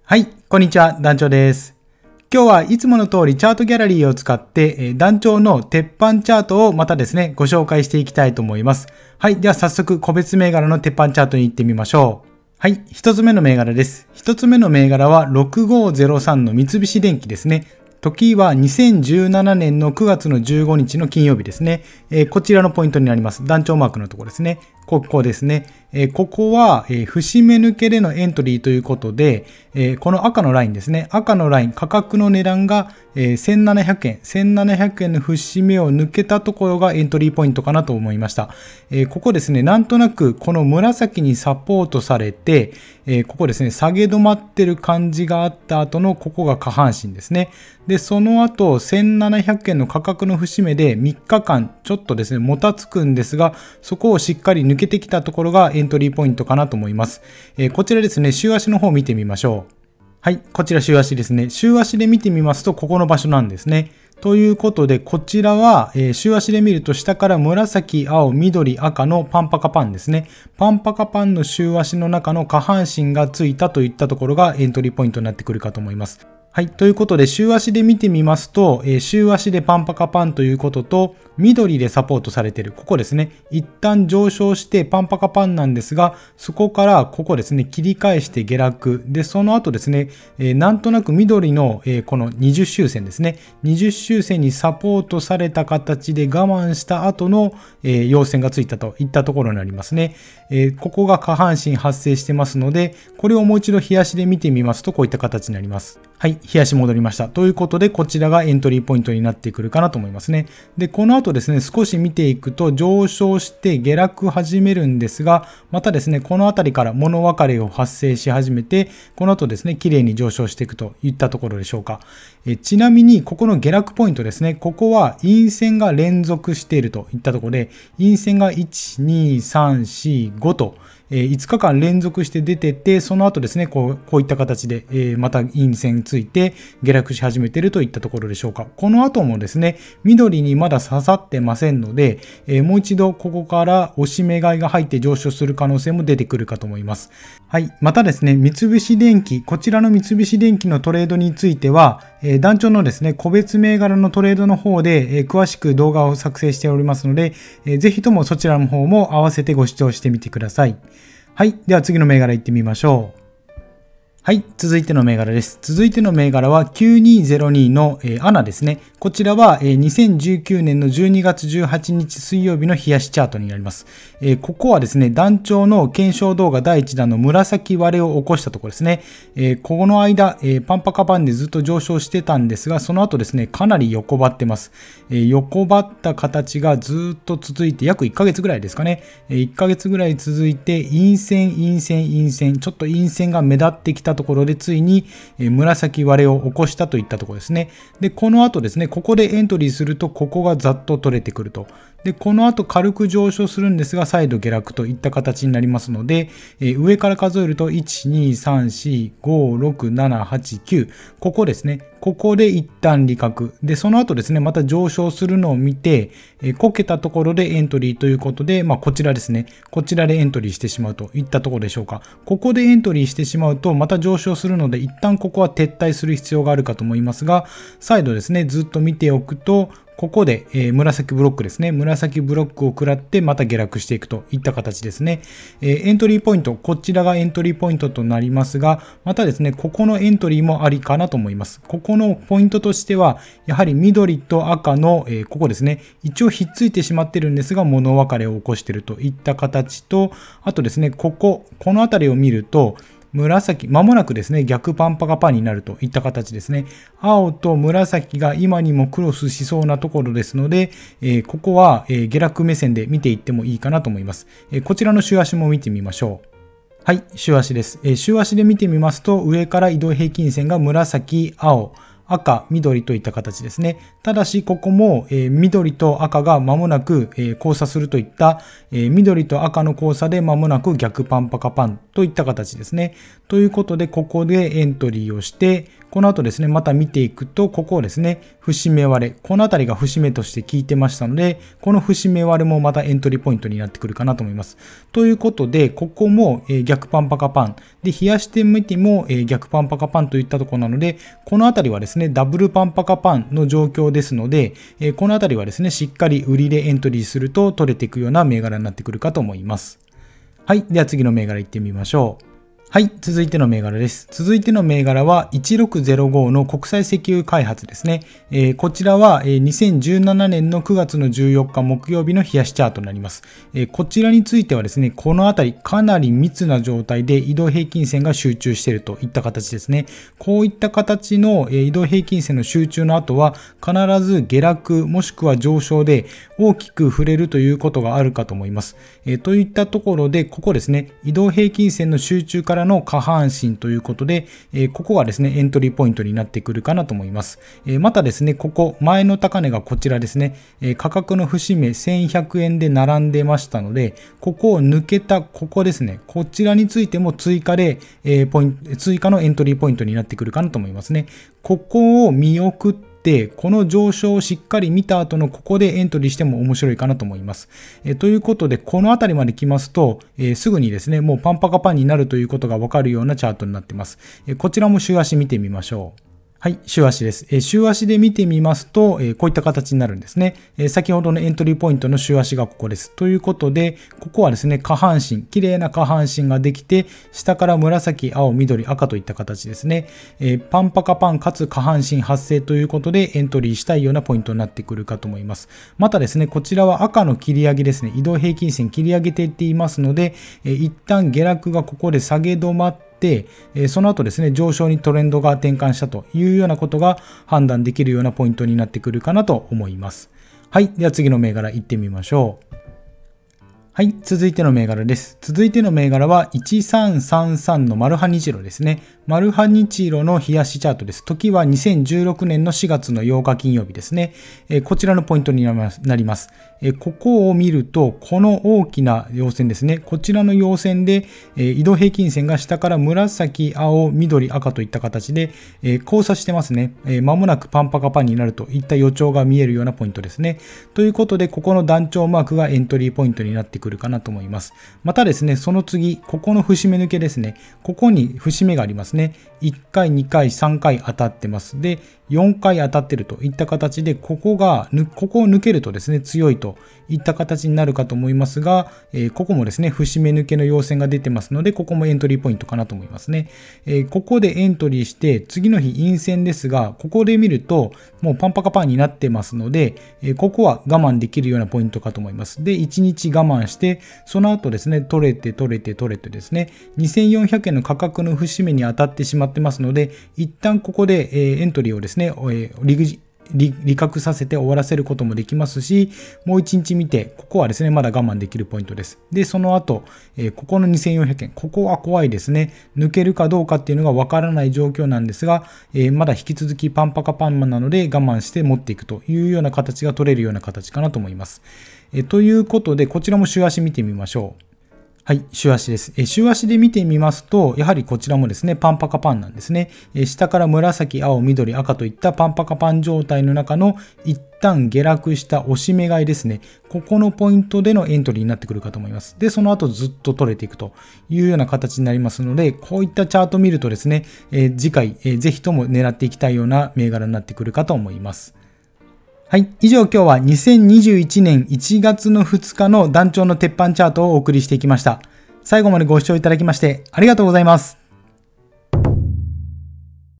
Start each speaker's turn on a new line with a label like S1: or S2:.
S1: はい、こんにちは、団長です。今日はいつもの通りチャートギャラリーを使って団長の鉄板チャートをまたですね、ご紹介していきたいと思います。はい、では早速個別銘柄の鉄板チャートに行ってみましょう。はい、一つ目の銘柄です。一つ目の銘柄は6503の三菱電機ですね。時は2017年の9月の15日の金曜日ですね。こちらのポイントになります。団長マークのところですね。ここですね。ここは、節目抜けでのエントリーということで、この赤のラインですね。赤のライン、価格の値段が、1700円。1700円の節目を抜けたところがエントリーポイントかなと思いました。ここですね、なんとなくこの紫にサポートされて、ここですね、下げ止まってる感じがあった後のここが下半身ですね。で、その後、1700円の価格の節目で3日間ちょっとですね、もたつくんですが、そこをしっかり抜けてきたところがエントリーポイントかなと思います。こちらですね、週足の方を見てみましょう。はい、こちら週足ですね。週足で見てみますと、ここの場所なんですね。ということで、こちらは、週足で見ると下から紫、青、緑、赤のパンパカパンですね。パンパカパンの週足の中の下半身がついたといったところがエントリーポイントになってくるかと思います。はい。ということで、週足で見てみますと、週足でパンパカパンということと、緑でサポートされている。ここですね。一旦上昇してパンパカパンなんですが、そこからここですね、切り返して下落。で、その後ですね、なんとなく緑の、この20周線ですね。20周線にサポートされた形で我慢した後の、陽線がついたといったところになりますね。ここが下半身発生してますので、これをもう一度日足で見てみますと、こういった形になります。はい。日足戻りました。ということで、こちらがエントリーポイントになってくるかなと思いますね。で、この後ですね、少し見ていくと上昇して下落始めるんですが、またですね、この辺りから物別れを発生し始めて、この後ですね、綺麗に上昇していくといったところでしょうか。ちなみに、ここの下落ポイントですね、ここは陰線が連続しているといったところで、陰線が1、2、3、4、5と、5日間連続して出てて、その後ですね、こういった形で、また陰線ついて下落し始めているといったところでしょうか。この後もですね、緑にまだ刺さってませんので、もう一度ここから押し目買いが入って上昇する可能性も出てくるかと思います。はい。またですね、三菱電機、こちらの三菱電機のトレードについては、団長のですね、個別銘柄のトレードの方で、詳しく動画を作成しておりますので、ぜひともそちらの方も合わせてご視聴してみてください。はい。では次の銘柄行ってみましょう。はい。続いての銘柄です。続いての銘柄は9202のアナですね。こちらは2019年の12月18日水曜日の日足チャートになります。ここはですね、団長の検証動画第1弾の紫割れを起こしたところですね。この間、パンパカパンでずっと上昇してたんですが、その後ですね、かなり横ばってます。横ばった形がずっと続いて約1ヶ月ぐらいですかね。1ヶ月ぐらい続いて、陰線、陰線、陰線、ちょっと陰線が目立ってきたところでついに紫割れを起こしたといったところですね。で、この後ですね、ここでエントリーすると、ここがざっと取れてくると。で、この後軽く上昇するんですが、再度下落といった形になりますので、上から数えると、1、2、3、4、5、6、7、8、9。ここですね。ここで一旦利確。で、その後ですね、また上昇するのを見て、こけたところでエントリーということで、こちらですね。こちらでエントリーしてしまうといったところでしょうか。ここでエントリーしてしまうと、また上昇するので、一旦ここは撤退する必要があるかと思いますが、再度ですね、ずっと見ておくと、ここで、紫ブロックですね。紫ブロックを食らってまた下落していくといった形ですね。エントリーポイント、こちらがエントリーポイントとなりますが、またですね、ここのエントリーもありかなと思います。ここのポイントとしては、やはり緑と赤の、ここですね。一応ひっついてしまってるんですが、物別れを起こしているといった形と、あとですね、この辺りを見ると、紫、間もなくですね、逆パンパカパンになるといった形ですね。青と紫が今にもクロスしそうなところですので、ここは下落目線で見ていってもいいかなと思います。こちらの週足も見てみましょう。はい、週足です。週足で見てみますと、上から移動平均線が紫、青、 赤、緑といった形ですね。ただし、ここも、緑と赤が間もなく、交差するといった、緑と赤の交差で間もなく逆パンパカパンといった形ですね。ということで、ここでエントリーをして、この後ですね、また見ていくと、ここをですね、節目割れ。このあたりが節目として効いてましたので、この節目割れもまたエントリーポイントになってくるかなと思います。ということで、ここも逆パンパカパン。で、冷やしてみても逆パンパカパンといったところなので、このあたりはですね、ダブルパンパカパンの状況ですので、このあたりはですね、しっかり売りでエントリーすると取れていくような銘柄になってくるかと思います。はい。では次の銘柄行ってみましょう。はい。続いての銘柄です。続いての銘柄は1605の国際石油開発ですね。こちらは2017年の9月の14日木曜日の冷やしチャートになります。こちらについてはですね、このあたりかなり密な状態で移動平均線が集中しているといった形ですね。こういった形の移動平均線の集中の後は必ず下落もしくは上昇で大きく触れるということがあるかと思います。といったところで、ここですね、移動平均線の集中からの下半身ということで、ここがですね、エントリーポイントになってくるかなと思います。またですね、ここ、前の高値がこちらですね、価格の節目1100円で並んでましたので、ここを抜けた、ここですね、こちらについても追加で、追加のエントリーポイントになってくるかなと思いますね。ここを見送って、この上昇をしっかり見た後のここでエントリーしても面白いかなと思います。ということで、このあたりまで来ますと、すぐにですね、もうパンパカパンになるということがわかるようなチャートになっています。こちらも週足見てみましょう。はい、週足です。週足で見てみますと、こういった形になるんですね。先ほどのエントリーポイントの週足がここです。ということで、ここはですね、下半身、綺麗な下半身ができて、下から紫、青、緑、赤といった形ですね。パンパカパンかつ下半身発生ということで、エントリーしたいようなポイントになってくるかと思います。またですね、こちらは赤の切り上げですね。移動平均線切り上げていっていますので、一旦下落がここで下げ止まって、その後ですね、上昇にトレンドが転換したというようなことが判断できるようなポイントになってくるかなと思います。はい。では次の銘柄行ってみましょう。はい。続いての銘柄です。続いての銘柄は1333のマルハニチロですね。マルハニチロの冷やしチャートです。時は2016年の4月の8日金曜日ですね。こちらのポイントになります。ここを見ると、この大きな陽線ですね。こちらの陽線で、移動平均線が下から紫、青、緑、赤といった形で、交差してますね。間もなくパンパカパンになるといった予兆が見えるようなポイントですね。ということで、ここの団長マークがエントリーポイントになってくるかなと思います。またですね、その次、ここの節目抜けですね。ここに節目がありますね。1回、2回、3回当たってます。で、4回当たってるといった形で、ここを抜けるとですね、強いといった形になるかと思いますが、ここもですね、節目抜けの陽線が出てますので、ここもエントリーポイントかなと思いますね。ここでエントリーして、次の日陰線ですが、ここで見ると、もうパンパカパンになってますので、ここは我慢できるようなポイントかと思います。で、1日我慢して、その後ですね、取れてですね、2400円の価格の節目に当たってしまってますので、一旦ここでエントリーをですね、利確させて終わらせることもできますし、もう1日見て、ここはですね、まだ我慢できるポイントです。で、その後、ここの2400円、ここは怖いですね。抜けるかどうかっていうのがわからない状況なんですが、まだ引き続きパンパカパンマンなので我慢して持っていくというような形が取れるような形かなと思います。ということで、こちらも週足見てみましょう。はい、週足です。週足で見てみますと、やはりこちらもですね、パンパカパンなんですね。下から紫、青、緑、赤といったパンパカパン状態の中の一旦下落した押し目買いですね。ここのポイントでのエントリーになってくるかと思います。で、その後ずっと取れていくというような形になりますので、こういったチャートを見るとですね、次回、ぜひとも狙っていきたいような銘柄になってくるかと思います。はい。以上今日は2021年1月の2日の団長の鉄板チャートをお送りしていきました。最後までご視聴いただきましてありがとうございます。